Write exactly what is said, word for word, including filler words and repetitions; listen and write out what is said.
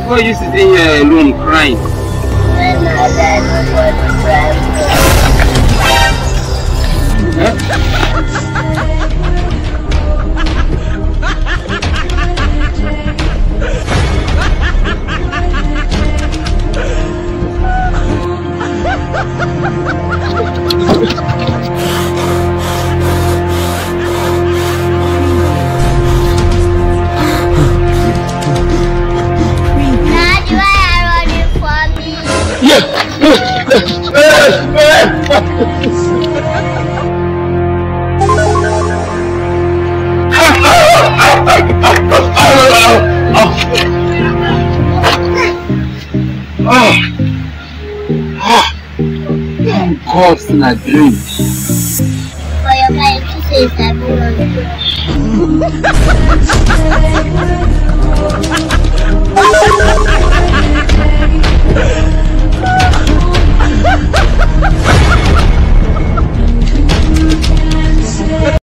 Why you sitting here alone crying? When my dad was crying. Huh? God's in a dream. For your guy to say that.